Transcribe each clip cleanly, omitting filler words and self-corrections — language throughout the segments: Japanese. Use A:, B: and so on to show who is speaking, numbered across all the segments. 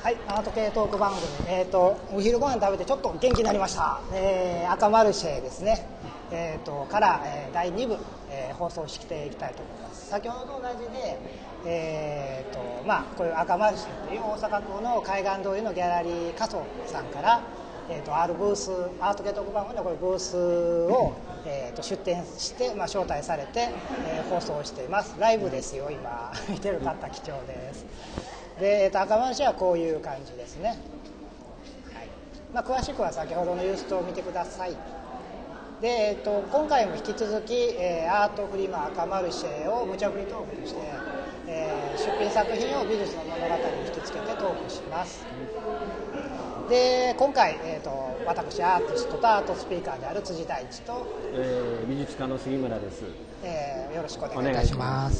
A: はい、アート系トーク番組、お昼ご飯食べてちょっと元気になりました、赤マルシェですね、から、第2部、放送していきたいと思います。先ほどと同じで、こういう赤マルシェという大阪港の海岸通りのギャラリー仮想さんから、あるブース、アート系トーク番組のこういうブースを、出展して、招待されて、放送しています。ライブですよ、今見てる方貴重です。で、赤マルシェはこういう感じですね。はい、詳しくは先ほどのユーストを見てください。で、今回も引き続き、アートフリマ赤マルシェを無茶ぶりトークとして、出品作品を美術の物語に引き付けてトークします。で、今回、私アーティストとアートスピーカーである辻大地と、
B: 美術家の杉村です。
A: よろしくお願いいたします。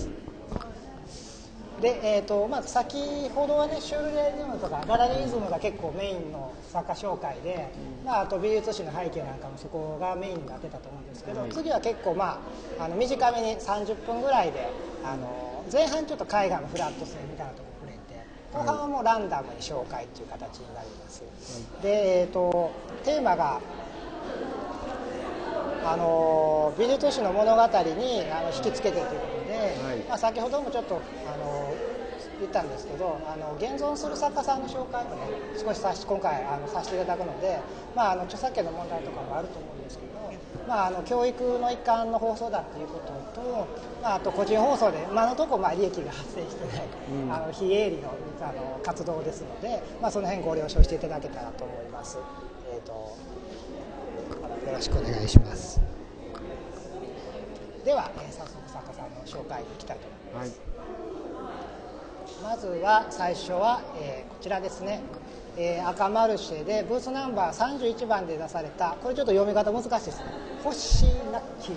A: で、先ほどはね、シュールレアリズムとかガラリズムが結構メインの作家紹介で、あと美術史の背景なんかもそこがメインになってたと思うんですけど、次は結構、短めに30分ぐらいで、前半ちょっと絵画のフラット性みたいなところ触れて、後半はもうランダムに紹介という形になります。で、テーマが美術史の物語に引き付けてということで、先ほどもちょっと言ったんですけど、現存する作家さんの紹介もね少し今回させていただくので、著作権の問題とかもあると思うんですけど、教育の一環の放送だということと、あと個人放送で今のところ利益が発生してない、非営利の活動ですので、その辺ご了承していただけたらと思います。よろしくお願いします。では、早速作家さんの紹介に行きたいと思います。まずは最初は、こちらですね、赤マルシェでブースナンバー31番で出された、これちょっと読み方難しいですね、ホッシーナッキ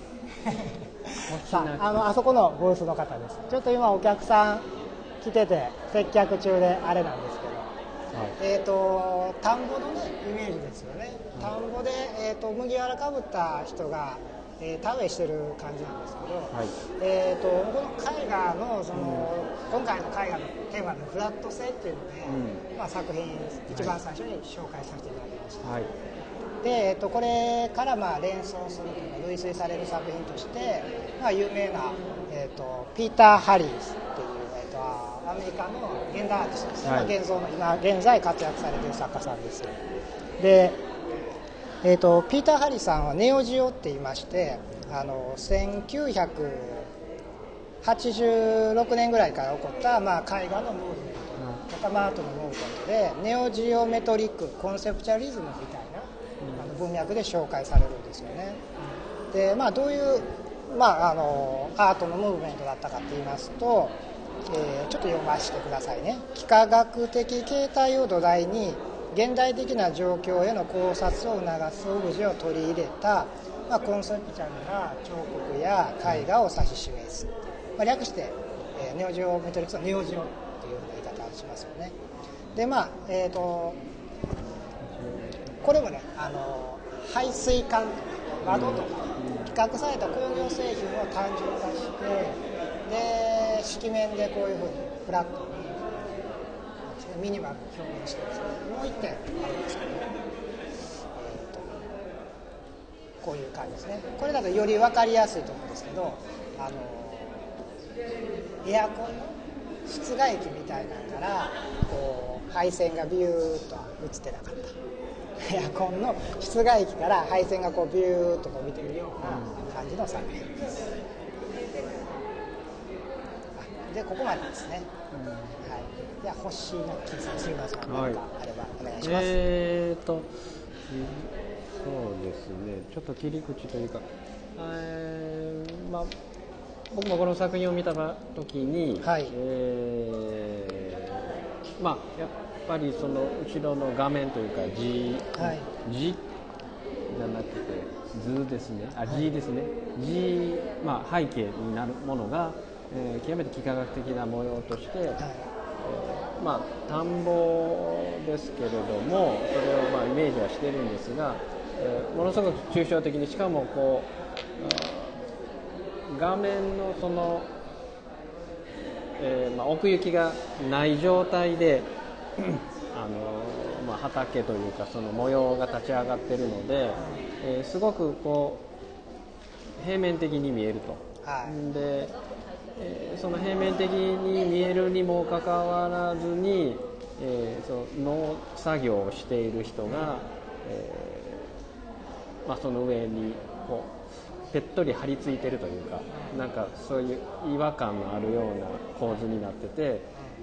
A: ーあそこのブースの方です。ちょっと今お客さん来てて接客中であれなんですけど、田んぼのねイメージですよね。田んぼで、麦わらかぶった人が田植えしてる感じなんですけど、この絵画の今回の絵画のテーマのフラット性っていうので、作品一番最初に紹介させていただきました。で、これから連想するというか類推される作品として、有名な、ピーター・ハリーズっていう、アメリカの現代アーティストですね、今現在活躍されている作家さんです。で、ピーター・ハリーさんはネオジオって言いまして、1986年ぐらいから起こった、絵画のムーブメント、アートのムーブメントでネオジオメトリックコンセプチャリズムみたいな、文脈で紹介されるんですよね。で、どういう、アートのムーブメントだったかと言いますと、ちょっと読ませてくださいね。幾何学的形態を土台に現代的な状況への考察を促すオブジェを取り入れた、コンセプチャルな彫刻や絵画を指し示す、略して、ネオジオメトリックスのネオジオっていう言い方をしますよね。で、これもね、排水管とか窓とか規格された工業製品を単純化して、で色面でこういうふうにフラットにミニマルに表現してます。もう一点あるんですけど、こういう感じですね。これだとより分かりやすいと思うんですけど、エアコンの室外機みたいなのからこう配線がビューッと映ってなかった、エアコンの室外機から配線がこうビューッと伸びているような感じの作品です。で、ここまでですね。ではホッシーナッキーさん、杉村さん何かあればお願いします。
B: そうですね、ちょっと切り口というか、僕もこの作品を見た時に、やっぱりその後ろの画面というか字じゃなくて図ですね、字ですね、背景になるものが、極めて幾何学的な模様として、田んぼですけれども、それをイメージはしてるんですが、ものすごく抽象的に、しかもこう画面のその、奥行きがない状態で、 畑というかその模様が立ち上がってるので、すごくこう平面的に見えると、で、その平面的に見えるにもかかわらずに、その農作業をしている人が、その上にこうぺっとり張り付いてるというか、なんかそういう違和感のあるような構図になってて、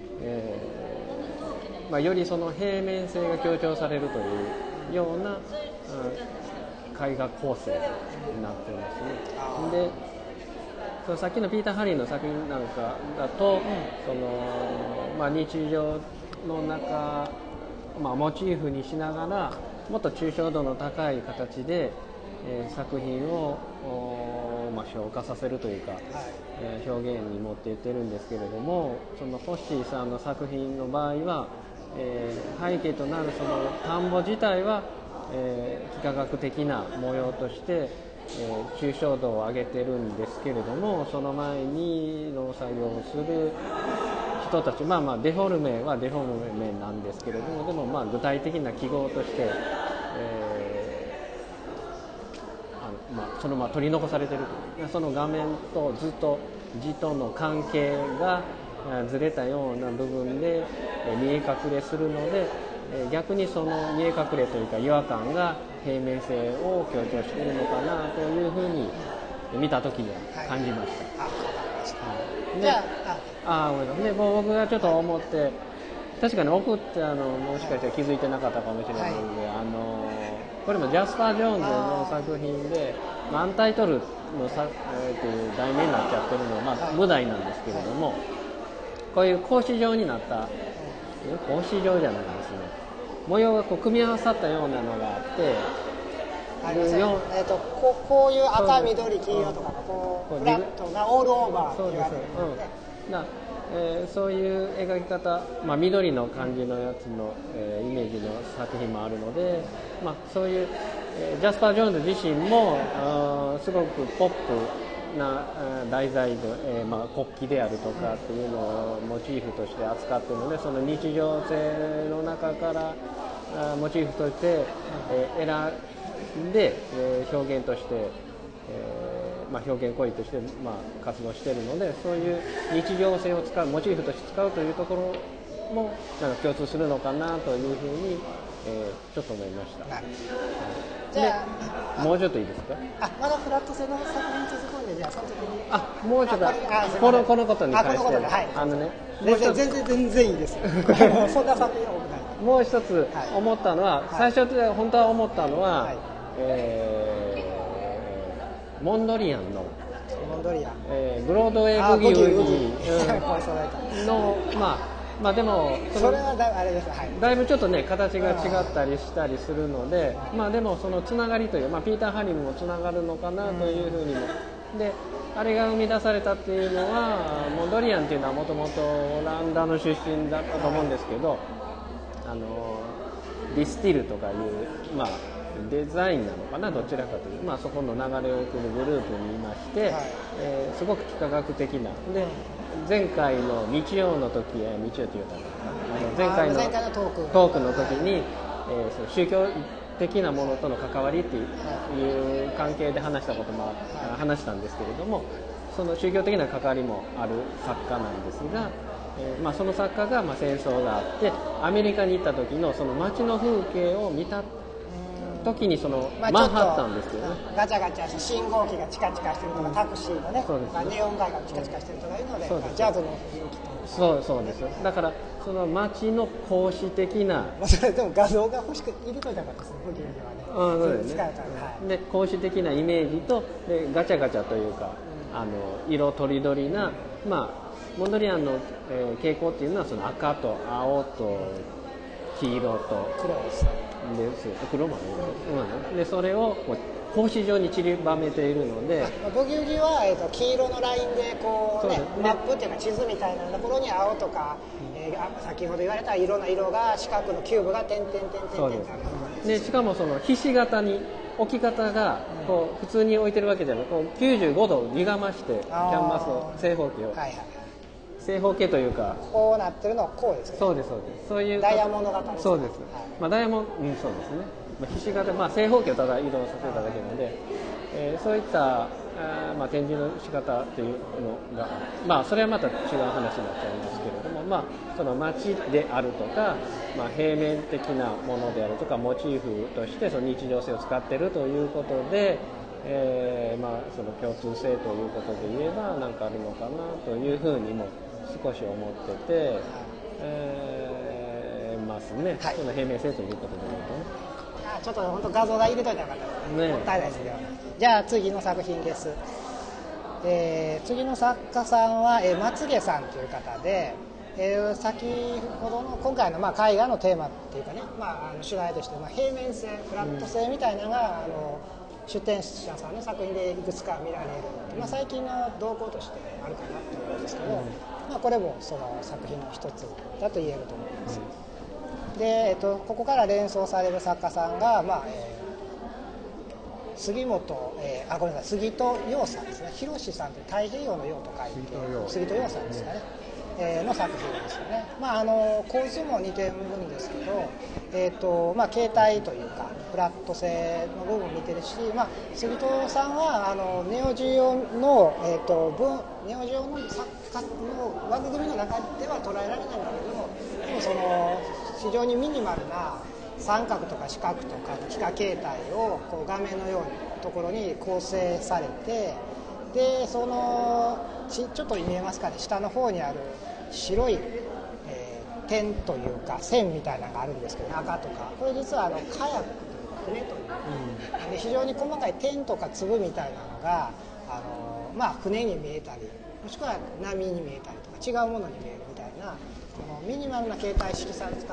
B: よりその平面性が強調されるというような、絵画構成になってますね。で、そのさっきのピーター・ハリーの作品なんかだと、その日常の中、モチーフにしながらもっと抽象度の高い形で、作品を消化させるというか、表現に持っていってるんですけれども、そのホッシーさんの作品の場合は、背景となるその田んぼ自体は、幾何学的な模様として、抽象度を上げてるんですけれども、その前に農作業をする人たち、デフォルメはデフォルメなんですけれども、でも具体的な記号として、その取り残されているという、その画面とずっと字との関係がずれたような部分で見え隠れするので、逆にその見え隠れというか違和感が平面性を強調しているのかなというふうに見たときには感じました。で僕がちょっと思って、確かに送ってもしかしたら気づいてなかったかもしれないので、これもジャスパー・ジョーンズの作品でアンタイトルのという題名になっちゃってるのは、無題なんですけれども、こういう格子状になった、格子状じゃないですね、模様がこう組み合わさったようなのがあって、
A: こういう赤、緑、黄色とかこうフラットなオールオーバーと言われるので、
B: そういう描き方、緑の感じのやつの、イメージの作品もあるので、そういう、ジャスパー・ジョーンズ自身もすごくポップな題材で、国旗であるとかっていうのをモチーフとして扱っているので、その日常性の中からモチーフとして選んで表現として、表現行為として活動しているので、そういう日常性を使う、モチーフとして使うというところもなんか共通するのかなというふうに、ちょっと思いました。
A: じゃあ
B: もうちょっといいですか？
A: まだフラット性の作品続くんで、じゃあその時に
B: もうちょっとこのことに関して、
A: 全然いいです。そんな作品は多くない。
B: もう一つ思ったのは、最初で本当は思ったのは、モンドリアンのブロードウェイブギウギのでも
A: それはあれです、
B: だいぶちょっとね形が違ったりしたりするので、でもそのつながりという、ピーター・ハリーにもつながるのかなというふうにも、であれが生み出されたっていうのは、モンドリアンっていうのはもともとオランダの出身だったと思うんですけど、ディスティルとかいう、デザインなのかな、どちらかという、そこの流れを組むグループにいまして、すごく幾何学的なで、前回の日曜の時、日曜って言ったのかな、前回のトークの時に、宗教的なものとの関わりっていう関係で話したことも話したんですけれども、その宗教的な関わりもある作家なんですが、その作家が戦争があってアメリカに行った時のその街の風景を見た時に、そのマンハッタンですけどね、
A: ガチャガチャ信号機がチカチカしてるとか、タクシーのね、ネオン街がチカチカしてるとかいうので、ジャズの雰囲気と、
B: そうです。だからその街の格子的な、
A: それでも画像が欲しく入れといたからですね、ブギウギはね、使えたら、
B: で格子的なイメージと、でガチャガチャというか、色とりどりな、モンドリアンの、傾向っていうのはその赤と青と黄色と黒もある、でそれをこう格子状に散りばめているので、
A: ブギウギは、黄色のラインでこう、マップっていうか地図みたいなところに青とか、先ほど言われたいろんな色が四角のキューブが点々点々点々
B: で、しかもそのひし形に置き方がこう普通に置いてるわけじゃなく、こう95度を歪ましてキャンバスの正方形を、 正方形というか、
A: こうなってるのはこうですね。
B: そうですそうです。そういう
A: ダイヤモンド型です。
B: そうです。まあダイヤモンド、そうですね。まあひし形、まあ正方形をただ移動させただけなので、そういったまあ展示の仕方というのが、まあそれはまた違う話になっちゃいますけれども、まあその街であるとか、まあ平面的なものであるとかモチーフとしてその日常性を使っているということで。まあ、その共通性ということで言えば何かあるのかなというふうにも少し思ってて、ますね、はい、その平面性ということで言うとね。
A: ちょっと本当画像が入れといたらよかったですね。もったいないですね。じゃあ次の作品です。次の作家さんは、松毛さんという方で、先ほどの今回の、まあ、絵画のテーマっていうかね、まあ、主題として、まあ、平面性フラット性みたいなのが、出展者さんの作品でいくつか見られる、まあ、最近の動向としてあるかなと思うんですけど、まあ、これもその作品の一つだと言えると思います。で、ここから連想される作家さんが、まあ杉戸洋さんですね。広さんって太平洋の洋と書いて杉戸洋さんですかね、の作品ですよね。まあ、構図も似てるんですけど、まあ、形態というかフラット性の部分も似てるし、まあ、杉戸さんはネオジオの、ネオジオの作家の枠組みの中では捉えられないんだけども、でもその非常にミニマルな三角とか四角とか幾何形態をこう画面のようなところに構成されて、でそのちょっと見えますかね、下の方にある白い、点というか線みたいなのがあるんですけど、赤とかこれ実はカヤック船という、で非常に細かい点とか粒みたいなのがまあ、船に見えたりもしくは波に見えたりとか違うものに見えるみたいなこのミニマルな形態色彩を使って、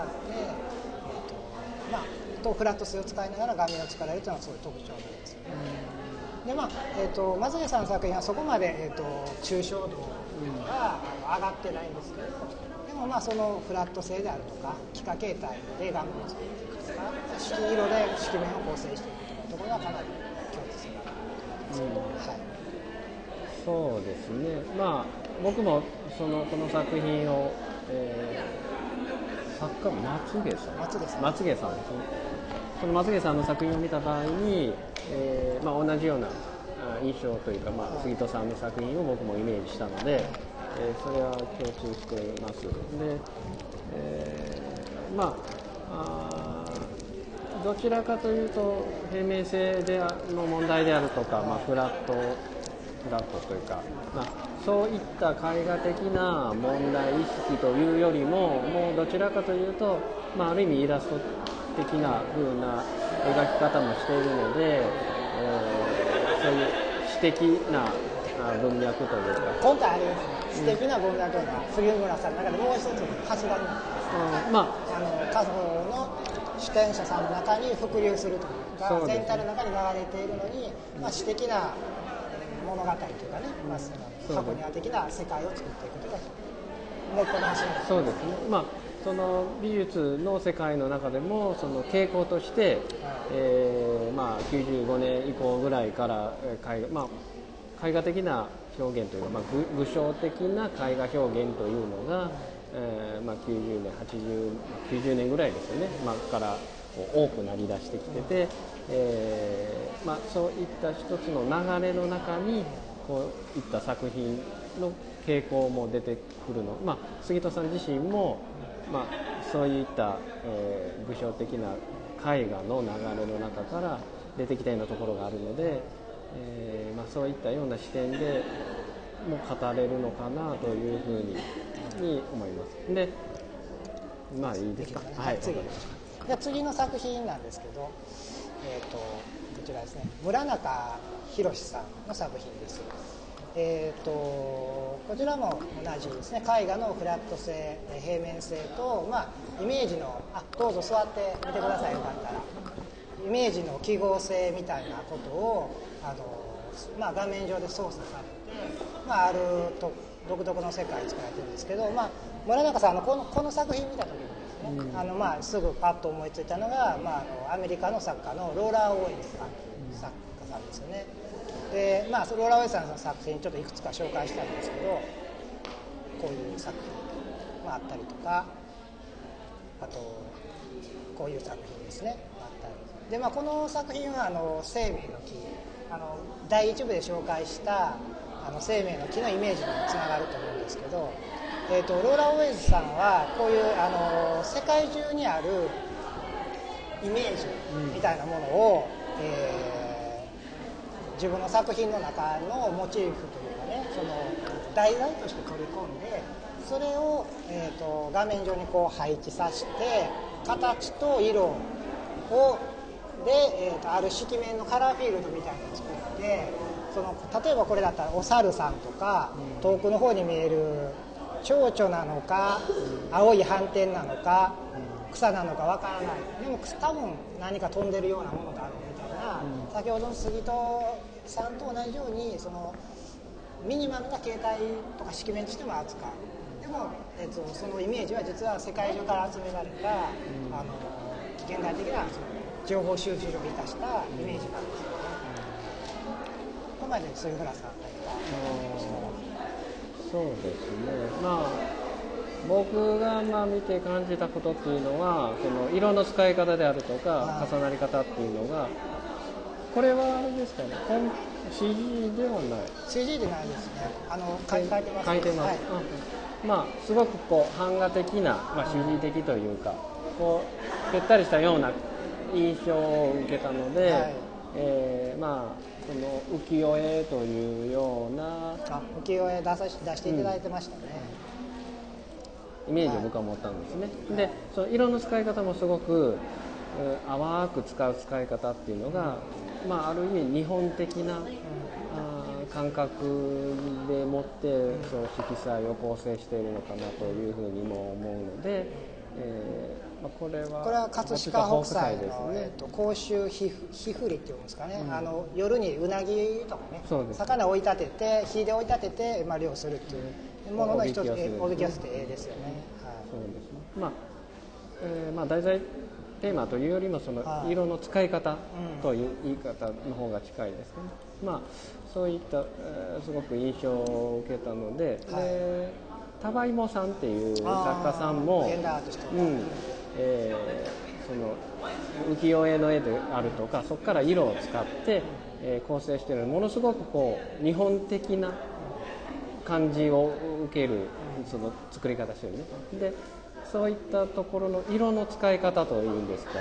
A: まあ、フラット性を使いながら画面を作られるというのがすごい特徴なんですよね。でまあ松毛さんの作品はそこまで、抽象度が上がってないんですけど、でもまあそのフラット性であるとか幾何形態で画面を作っていくとか色色で色面を構成していくというところがかなり共通性があると思います、はい。
B: そうですね、まあ僕もこの作品を、作家松毛さんですね。その松毛さんの作品を見た場合に、まあ、同じような印象というか、まあ、杉戸さんの作品を僕もイメージしたので、それは共通しています。で、まあどちらかというと平面性の問題であるとか、まあ、フラットというか、まあ、そういった絵画的な問題意識というよりももうどちらかというと、まあ、ある意味イラスト的な風な描き方もしているので、そういう詩的な文脈というか
A: 今回あれですね、詩的な文脈が杉村さんの中でもう一つ柱になってます、家宝の出展者さんの中に伏流するというか、全体の中に流れているのに、まあ、詩的な物語というかね、まあ、箱庭的な世界を作っていくというか、もう一個の柱になってます。
B: そうですね、まあその美術の世界の中でもその傾向として、まあ、95年以降ぐらいから絵画的な表現というか、まあ、具象的な絵画表現というのが、まあ、90年90年ぐらいですよね、まあ、から多くなりだしてきてて、まあ、そういった一つの流れの中にこういった作品の傾向も出てくるの、まあ、杉戸さん自身も、まあ、そういった、具象的な絵画の流れの中から出てきたようなところがあるので、まあ、そういったような視点でも語れるのかなというふうに思います。で、まあいいですか。
A: はい、次の作品なんですけど、こちらですね、村中宏さんの作品です。こちらも同じですね、絵画のフラット性、平面性と、まあ、イメージのどうぞ座ってみてください、よかったら。イメージの記号性みたいなことをまあ、画面上で操作されて、まあ、ある独特の世界を作られてるんですけど、まあ、村中さんこの作品見た時にですね、まあ、すぐパッと思いついたのが、まあ、アメリカの作家のローラー・オーエンさん作家さんですよね。で、まあ、ローラー・オーエンさんの作品ちょっといくつか紹介したいんですけど、 こういう作品があったりとか、あとこういう作品ですねあったりで、この作品は生命の木、第1部で紹介した生命の木のイメージにもつながると思うんですけど、ローラ・オーウェイズさんはこういう世界中にあるイメージみたいなものを、自分の作品の中のモチーフというかね、その題材として取り込んで、それを、画面上にこう配置させて、形と色をで、ある色面のカラーフィールドみたいなのを作って、その例えばこれだったらお猿さんとか、遠くの方に見える蝶々なのか、青い斑点なのか、草なのかわからない、でも多分何か飛んでるようなものがあるみたいな、先ほどの杉戸さんと同じようにそのミニマルな形態とか色面としても扱う。でも、そのイメージは実は世界中から集められた、現代的なその情報収集を生かしたイメージなんですよね。ここまで杉村さん
B: そうですね。僕が見て感じたことっていうのは、その色の使い方であるとか重なり方っていうのが、これはあれですかね、CG ではない。
A: CG でないですね。書いてます。
B: 書いてます、はい。すごくこう版画的な、CG 的というか、こうぺったりしたような印象を受けたので、はい、その浮世絵というような
A: 浮世絵出していただいてましたね、
B: イメージを僕は持ったんですね、はい、でその色の使い方もすごく淡く使う使い方っていうのが、ある意味日本的な、感覚でもってその色彩を構成しているのかなというふうにも思うので、これは
A: 葛飾北斎の、甲州火振りっていうんですかね、夜にうなぎとかね、魚を追い立てて火で追い立てて、漁をするっていうものの一つでおびき寄せて絵ですよね。
B: そうですね。題材テーマというよりもその色の使い方という言い方の方が近いですね。そういった、すごく印象を受けたので、田場芋さんっていう作家さんも、その浮世絵の絵であるとか、そこから色を使って、構成しているものすごくこう日本的な感じを受けるその作り方してるね。でそういったところの色の使い方というんですか、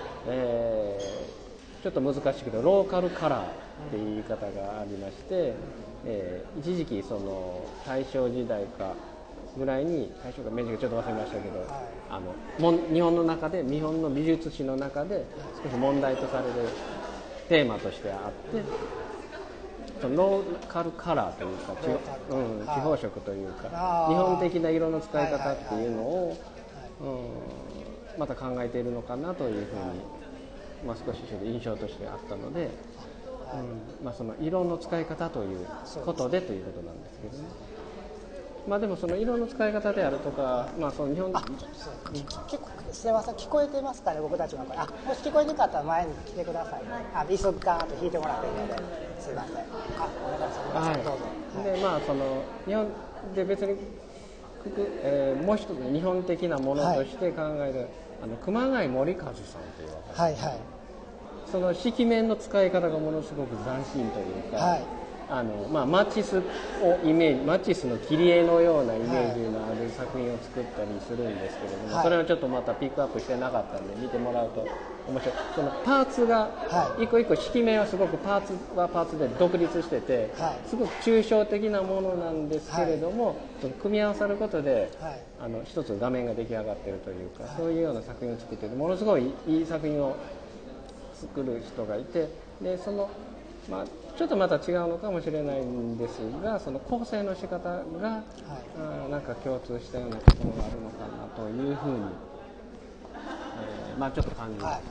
B: ちょっと難しいけどローカルカラーっていう言い方がありまして、一時期その大正時代かぐらいに、大正か明治かちょっと忘れましたけど、日本の中で、日本の美術史の中で少し問題とされるテーマとしてあって、そのローカルカラーというか、地方色というか、日本的な色の使い方っていうのをまた考えているのかなというふうに、少し印象としてあったので、その色の使い方ということでということなんですけどね。でもその色の使い方であるとか、その日本
A: すみません、聞こえてますかね、僕たちの声。もし聞こえなかったら前に来てください。イソガーッと弾いてもらっているので、すみません。お願いします。どうぞ。
B: でその日本で別にもう一つ日本的なものとして考える、熊谷森和さんという若い、その色面の使い方がものすごく斬新というか、マチスをイメージ、マチスの切り絵のようなイメージのある作品を作ったりするんですけれども、それをちょっとまたピックアップしてなかったんで見てもらうと面白い。そのパーツが一個一個、色面はすごくパーツはパーツで独立してて、すごく抽象的なものなんですけれども、その組み合わさることで、一つ画面が出来上がっているというか、そういうような作品を作っていて、ものすごいいい作品を作る人がいて、でそのちょっとまた違うのかもしれないんですが、その構成の仕方が、なんか共通したようなところがあるのかなというふうに、ちょっと感じましたね。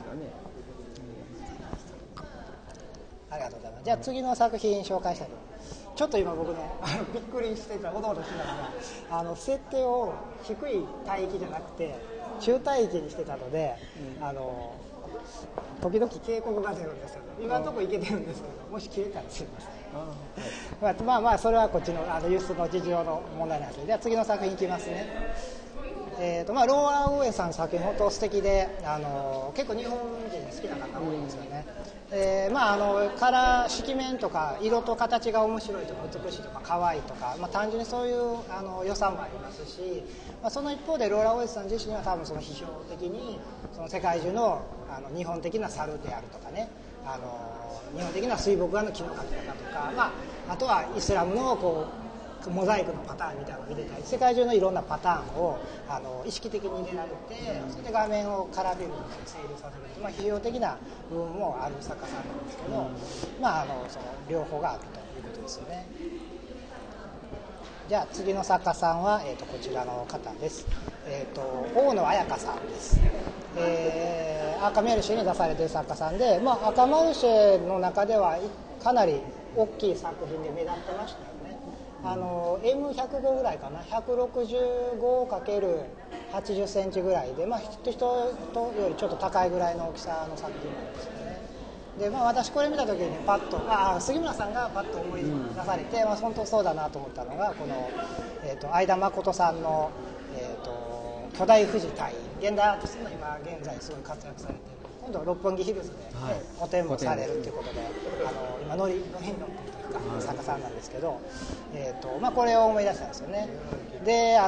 A: ありがとうございます。じゃあ次の作品紹介したいと思います。ちょっと今僕ね、びっくりしてた、おどおどしてたのが、設定を低い帯域じゃなくて中帯域にしてたので、 時々警告が出るんですよ。今のところいけてるんですけど、もし切れたらすいません。まあそれはこっちの輸出の事情の問題なんですけど、じゃあ次の作品いきますね。ローラー・オーウェンさんの作品本当素敵で、結構日本人好きな方多いんですよね。カラー色面とか色と形が面白いとか美しいとか可愛いとか、単純にそういう良さもありますし、その一方でローラー・オーウェンさん自身は多分その批評的にその世界中の日本的な猿であるとかね、日本的な水墨画の木の描き方とか、あとはイスラムのこうモザイクのパターンみたいなのを入れたり、世界中のいろんなパターンを意識的に入れられて、それで画面をカラーフィルムに整理させると、批評的な部分もある作家さんなんですけど、その両方があるということですよね。じゃあ次の作家さんは、こちらの方です。大野彩香さんです。赤マルシェに出されている作家さんで、赤マルシェの中ではかなり大きい作品で目立ってましたよね。M105 ぐらいかな、165×80 センチぐらいで、人よりちょっと高いぐらいの大きさの作品なんですよね。で、私これ見た時にパッと、杉村さんがパッと思い出されて、本当そうだなと思ったのがこの、相田誠さんの、巨大富士隊員、現代アーティストの今現在すごい活躍されている、今度六本木ヒルズで、個展もされるということで、今ノリに乗ってるというか作家さんなんですけど、これを思い出したんですよね。で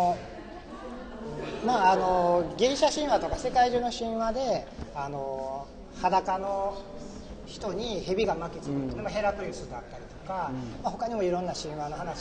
A: ギリシャ神話とか世界中の神話で裸の人に蛇が巻きつく、ヘラクレスだったりとか、他にもいろんな神話の話があって、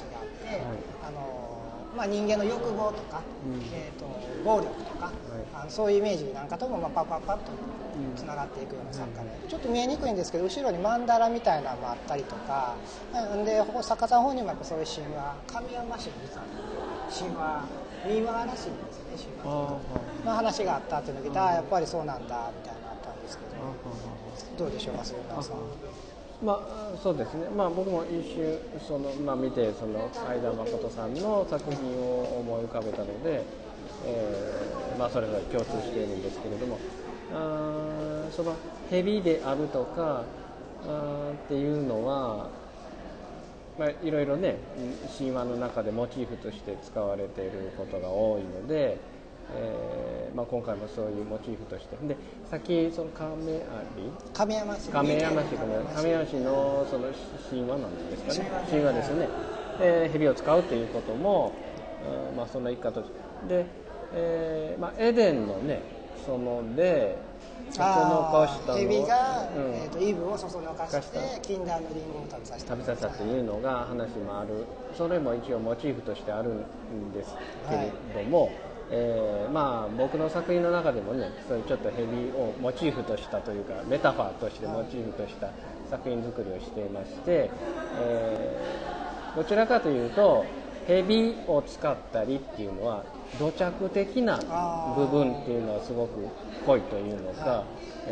A: 人間の欲望とか、暴力とか、そういうイメージなんかともパッとつながっていくような作家で、ちょっと見えにくいんですけど後ろにマンダラみたいなのもあったりとかで、作家さん本人もやっぱそういう神話、神山市の実は神話民話らしいんですよね。神話の話があったっていうのを聞いて、やっぱりそうなんだみたいなのあったんですけど、どうでしょうか杉村さん。
B: そうですね、僕も一瞬見てその相田誠さんの作品を思い浮かべたので、それぞれ共通しているんですけれども、その蛇であるとかっていうのは、いろいろね神話の中でモチーフとして使われていることが多いので、今回もそういうモチーフとしてで、さっきその亀山市のその神話なんですかね、神話ですね、蛇を使うということも、その一環としてで、エデンのね園でそそのかしたの
A: 蛇が、イブをそそのかして禁断のリンゴを食べさせた
B: というのが話もある、それも一応モチーフとしてあるんですけれども、僕の作品の中でもね、そういうちょっと蛇をモチーフとしたというかメタファーとしてモチーフとした作品作りをしていまして、どちらかというと蛇を使ったりっていうのは土着的な部分っていうのはすごく濃いというのか、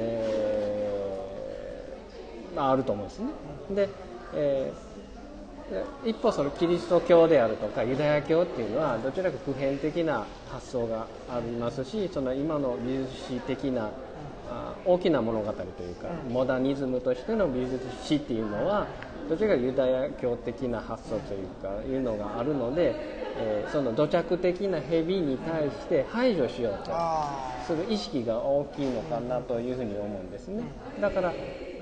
B: あると思うんですね。で、一方そのキリスト教であるとかユダヤ教っていうのはどちらか普遍的な発想がありますし、その今の美術史的な大きな物語というか、モダニズムとしての美術史っていうのはどちらかユダヤ教的な発想というのがあるので、その土着的な蛇に対して排除しようとする意識が大きいのかなというふうに思うんですね。だから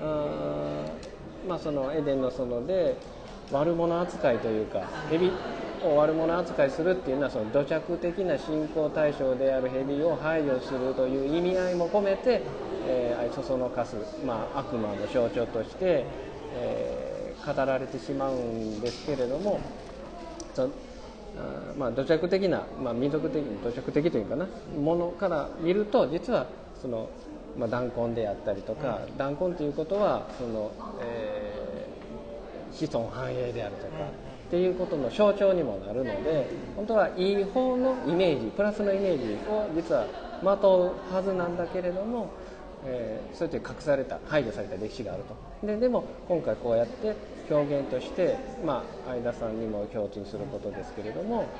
B: そのエデンの園で悪者扱いというか蛇を悪者扱いするっていうのは、その土着的な信仰対象である蛇を排除するという意味合いも込めて、そそのかす、悪魔の象徴として、語られてしまうんですけれども、土着的な、民族的土着的というかなものから見ると、実はその、弾痕であったりとか、弾痕ということはその、子孫繁栄であるとかっていうことの象徴にもなるので、本当はいい方のイメージ、プラスのイメージを実はまとうはずなんだけれども、そうやって隠された、排除された歴史があると。でも今回こうやって表現として、相田さんにも共通することですけれども、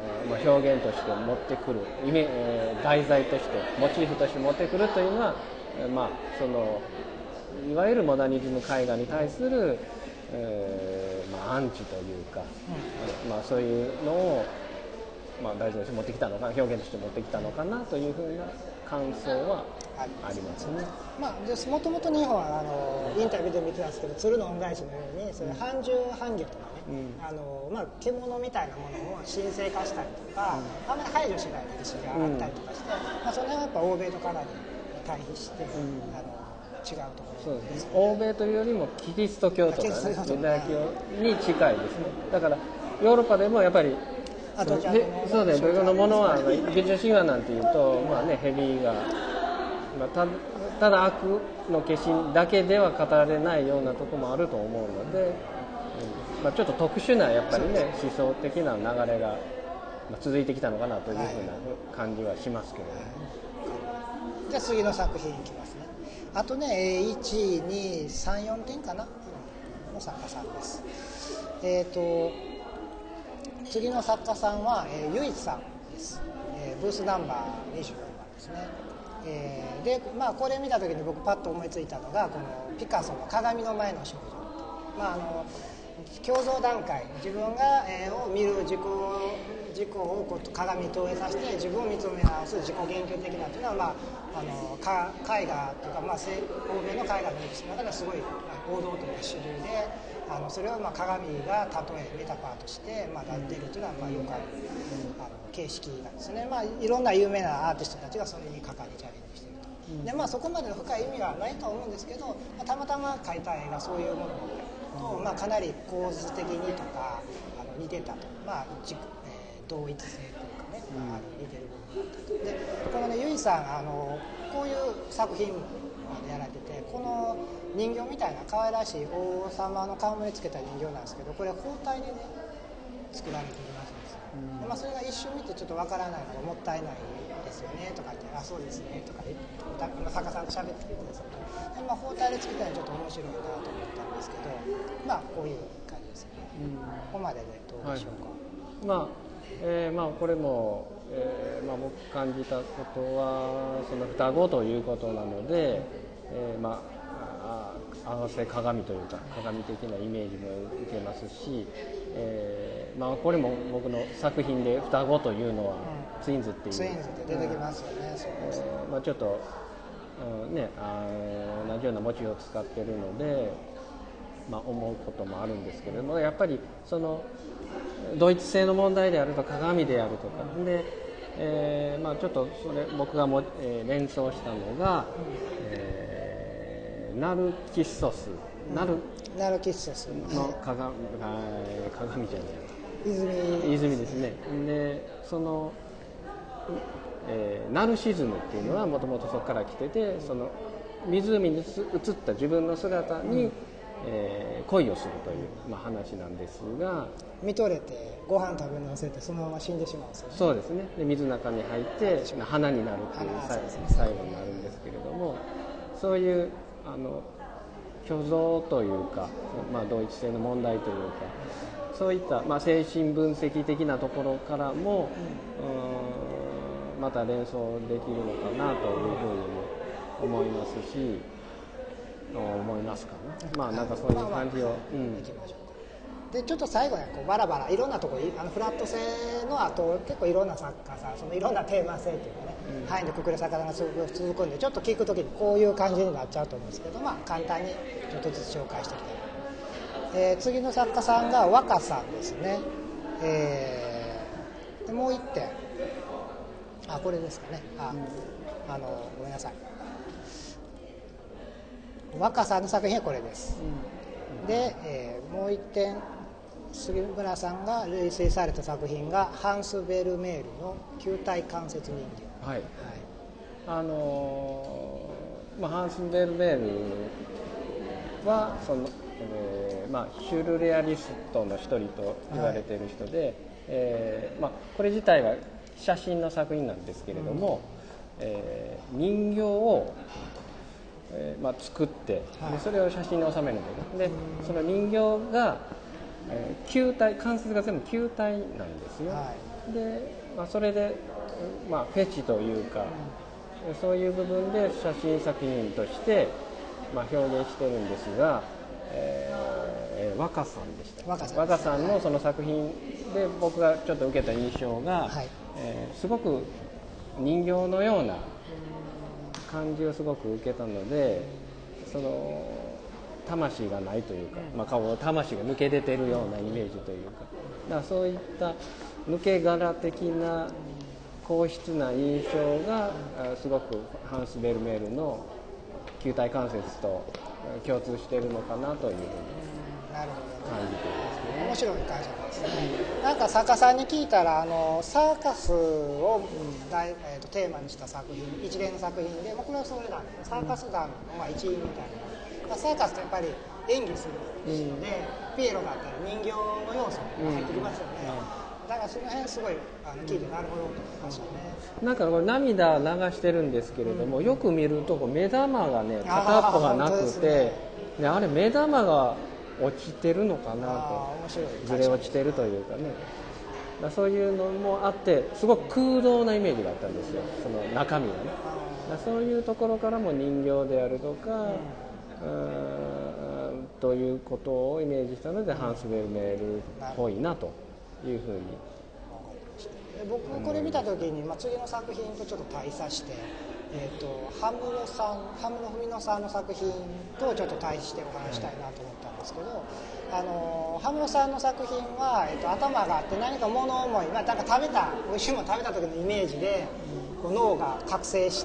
B: 表現として持ってくる題材としてモチーフとして持ってくるというのは、 まあそのいわゆるモダニズム絵画に対する、まあ、アンチというか、まあ、そういうのを、まあ、大事にして持ってきたのか表現として持ってきたのかなというふうな感想はありますね。
A: まあ、もともと日本はインタビューで見てたんですけど、鶴の恩返しのようにそれ半獣半魚とかね、まあ、獣みたいなものを神聖化したりとか、あんまり排除しない歴史があったりとかして、まあ、その辺はやっぱ欧米とかなり対比して、違うところ
B: そうですね、欧米というよりもキリスト教とか、ね、ユダヤ教に近いですね。だからヨーロッパでもやっぱりそうね、僕のものはギリシャ神話なんていうと、まあね、蛇が、まあ、ただ悪の化身だけでは語られないようなところもあると思うので、まあ、ちょっと特殊なやっぱりね思想的な流れが続いてきたのかなというふうな感じはしますけどね。
A: じゃあ次の作品いきますね。あとね、1、2、3、4点かなの作家さんです。次の作家さんは、ユイさんです。ブースナンバー24番ですね。で、まあ、これ見た時に僕パッと思いついたのがこのピカソの鏡の前の少女、まあ、共造段階、自分が、を見る自己をこう鏡に投影させて自分を見つめ直す自己言及的なというのは、まあ、絵画というか、まあ、欧米の絵画の歴史の中ではすごい王道というか主流で、それをまあ鏡が例えメタファーとして、まあ、出るというのはまあよくある形式なんですね。まあ、いろんな有名なアーティストたちがそれに果敢にチャレンジしていると。で、まあ、そこまでの深い意味はないと思うんですけど、まあ、たまたま描いた絵がそういうものと、まあ、かなり構図的にとか似てたと、まあ同一性というかね、まあ、似てる部分があったと。でこのねユイさんこういう作品やられてて、この人形みたいな可愛らしい王様の顔につけた人形なんですけど、これ包帯でね作られているらしいんですよ。で、まあ、それが一瞬見てちょっとわからないのがもったいないですよねとかって、あ、そうですねとか言って作家さんと喋ってくれてるんですけど、で、まあ、包帯で作ったのはちょっと面白いなと思ったんですけど、まあこういう感じですね。ここまででどうでしょうか。
B: はい、まあこれも、まあ、僕感じたことはその双子ということなので、まあ合わせ鏡というか鏡的なイメージも受けますし、まあ、これも僕の作品で双子というのはツインズっていう、
A: ツインズって出てきますよね。
B: まあ、ちょっと、ね、同じようなモチーフを使っているので、まあ、思うこともあるんですけれども、やっぱりその同一性の問題であるとか鏡であるとかで、まあ、ちょっとそれ僕が連想したのが、ナルキッソス、ナルキッソスの鏡じゃない泉ですね。でその、ナルシズムっていうのはもともとそこから来てて、その湖に映った自分の姿に、恋をするという、まあ、話なんですが、
A: 見とれてご飯食べるの忘れてそのまま死んでしまうんですよね。
B: そうですね。で水の中に入って花になるっていう最後になるんですけれども、そういう虚像というか、まあ、同一性の問題というか、そういった、まあ、精神分析的なところからも、また連想できるのかなというふうに思いますし、思いますかね。まあなんかそういう感じを、
A: いきましょうか。でちょっと最後にこうバラバラいろんなところフラット性の後結構いろんな作家さん、そのいろんなテーマ性っていうかね、範囲でくくる作家が続くんで、ちょっと聞くときにこういう感じになっちゃうと思うんですけど、まあ簡単にちょっとずつ紹介していきたい。次の作家さんが若さんですね。でもう一点、これですかね。ごめんなさい。若さんの作品はこれです。で、もう一点、杉村さんが類推された作品がハンス・ベルメールの球体関節人形。
B: はい。まあ、ハンス・ベルメールはその、まあ、シュルレアリストの一人と言われている人で、まあ、これ自体は写真の作品なんですけれども、人形をまあ、作って、でそれを写真に収めるんで、その人形が、球体、関節が全部球体なんですよ。で、まあ、それで、まあ、フェチというか、 そういう部分で写真作品として、表現してるんですが、若さんでした。若さんのその作品で僕がちょっと受けた印象が、はい、すごく人形のような感じをすごく受けたので、その魂がないというか、魂が抜け出てるようなイメージというか、だからそういった抜け殻的な硬質な印象がすごくハンス・ベルメールの球体関節と共通しているのかなというふうに感じていますね。
A: 面白い解釈ですね。なんか作家さんに聞いたらサーカスをテーマにした作品、一連の作品で、これはそれなんでサーカス団の一員みたいな、サーカスってやっぱり演技するので、ピエロがあったり人形の要素が入ってきますよね。だからその辺すごい聞いてなるほどと思いましたね。
B: なんかこれ涙流してるんですけれども、よく見ると目玉がね片っぽがなくて、あれ目玉が落ちてるのかなと、ずれ落ちてるというかね、そういうのもあってすごく空洞なイメージがあったんですよ、その中身がね。そういうところからも人形であるとか、ということをイメージしたので、ハンス・ベルメールっぽいなというふうに。
A: 僕これ見た時に、次の作品とちょっと対差して、羽室文乃さんの作品とちょっと対してお話したいなと思ったんですけど、羽室さんの作品は、頭があって何か物思い、なんか美味しいもの食べた時のイメージで脳が覚醒して、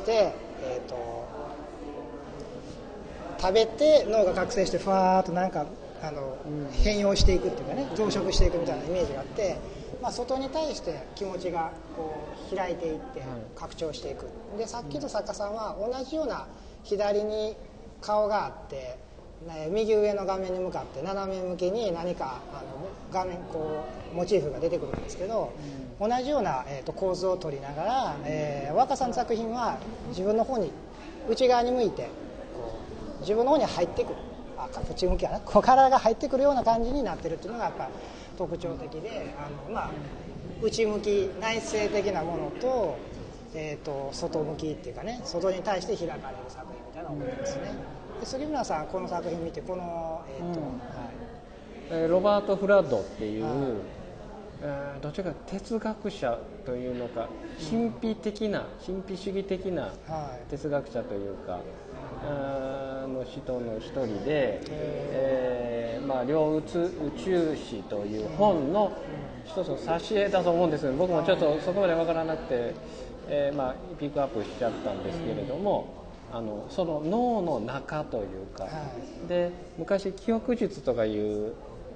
A: 食べて脳が覚醒してふわーっとなんか変容していくっていうかね、増殖していくみたいなイメージがあって、外に対して気持ちがこう開いていって拡張していく。でさっきの作家さんは同じような左に顔があって、右上の画面に向かって斜め向きに何か画面こうモチーフが出てくるんですけど、同じような、構図を取りながら、若さんの作品は自分の方に内側に向いてこう自分の方に入ってくる、こっち向きやな、こう体が入ってくるような感じになってるっていうのがやっぱ特徴的で、内向き内省的なものと、外向きっていうかね、外に対して開かれる作品みたいな思いですね。で杉村さんこの作品見てこの、
B: ロバート・フラッドっていう、どちらか哲学者というのか、神秘主義的な哲学者というか、の人の一人で、両宇宙史という本の一つの挿絵だと思うんですけど、僕もちょっとそこまで分からなくて、ピックアップしちゃったんですけれども、その脳の中というか、で昔記憶術とかいう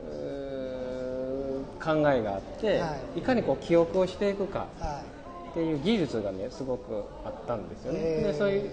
B: 考えがあって、いかにこう記憶をしていくかっていう技術がねすごくあったんですよね。でそういう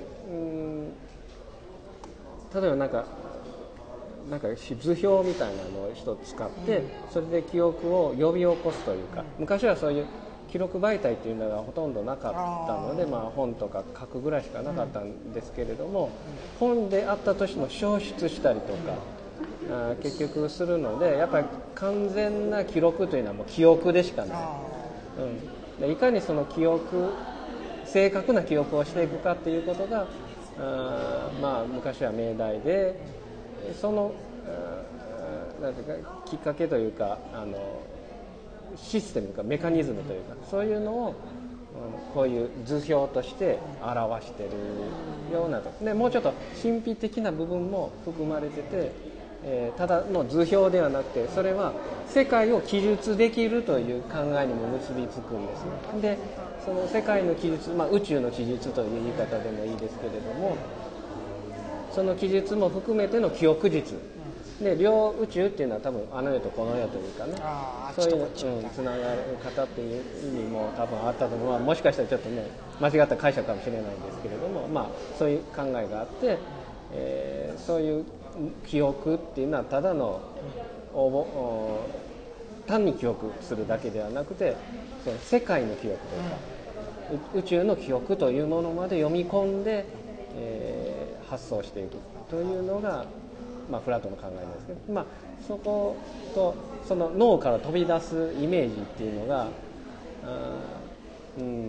B: 例えばなんか図表みたいなのを一つ使って、それで記憶を呼び起こすというか、昔はそういう記録媒体っていうのがほとんどなかったので、本とか書くぐらいしかなかったんですけれども、本であったとしても消失したりとか結局するので、やっぱり完全な記録というのはもう記憶でしかない、いかにその記憶、正確な記憶をしていくかっていうことが昔は命題で、そのなんていうかきっかけというかシステムというかメカニズムというか、そういうのをこういう図表として表しているようなと。でもうちょっと神秘的な部分も含まれてて、ただの図表ではなくて、それは世界を記述できるという考えにも結びつくんですね。でその世界の記述、宇宙の記述という言い方でもいいですけれども、その記述も含めての記憶術で、両宇宙っていうのは多分あの世とこの世というかね、そういうつながる方っていう意味も多分あったと思う。もしかしたらちょっとね間違った解釈かもしれないんですけれども、そういう考えがあって、そういう記憶っていうのはただの単に記憶するだけではなくて、その世界の記憶というか、宇宙の記憶というものまで読み込んで、発想していくというのが、フラットの考えなんですけど、そことその脳から飛び出すイメージっていうのが、ち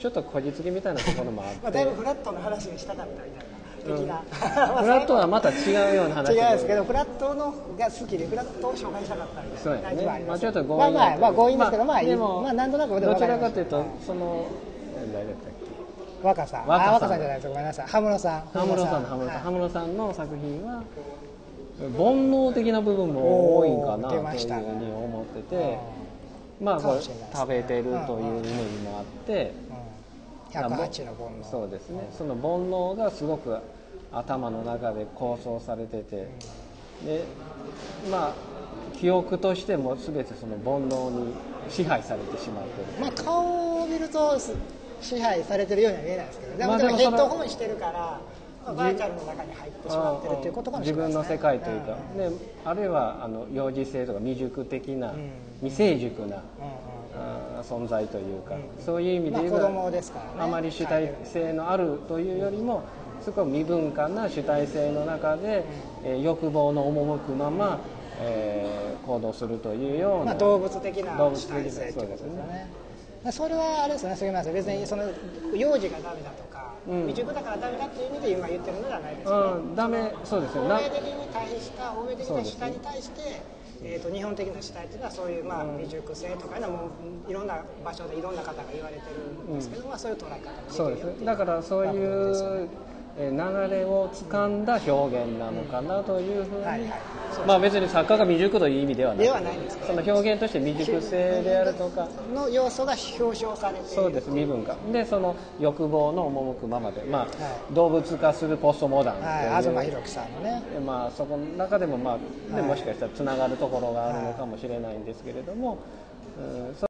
B: ちょっとこじつけみたいなところもあって、
A: まあだいぶフラットの話にしたかったみたいな。的な
B: フラットはまた違うような話
A: 違うんですけど、フラットのが好きでフラットを紹介したかったみたいな感じはあります。
B: ちょっと強引
A: まあ強引ですけど、
B: でも
A: なんとなく
B: どちらかというとその誰だったっけ、
A: 若さんじゃないです、ごめんなさい、羽室さんの作品は
B: 煩悩的な部分も多いんかなというふうに思ってて、まあこれ食べてるというイメージもあって、
A: 108の煩悩、
B: そうですね、その煩悩がすごく頭の中で構想されてて、でまあ記憶としても全てその煩悩に支配されてしまってる。
A: まあ顔を見ると支配されてるようには見えないですけど、でもヘッドホンしてるからバーチャルの中に入ってしまってるっていうことかもしれないですね。
B: 自分の世界というか、であるいは幼児性とか未熟的な、未成熟な、存在というか、そういう意味で言えば、
A: 子供ですからね、
B: あまり主体性のあるというよりもすごく未分化な主体性の中で、欲望の赴くまま、行動するというような、
A: 動物的な主体性ってことですよね。それはあれですね、杉村さん、別にその幼児がダメだとか、未熟だからダメだっていう意味で今言ってるのではないですよね。
B: ダメ、そうですよね。
A: 欧米的な主体に対して、日本的な主体っていうのはそういう未熟性とかいうのはもういろんな場所でいろんな方が言われてるんですけど、そういう捉え方もできるよっていう。
B: そうです。だからそういう流れを掴んだ表現なのかなというふうに、まあ別に作家が未熟という意味ではないんですけど、その表現として未熟性であるとか
A: の要素が表彰されている。
B: そうです、未分化で、その欲望の赴くままで、まあ動物化するポストモダン、
A: 東博樹さんのね、
B: まあそこの中でもまあもしかしたらつながるところがあるのかもしれないんですけれども、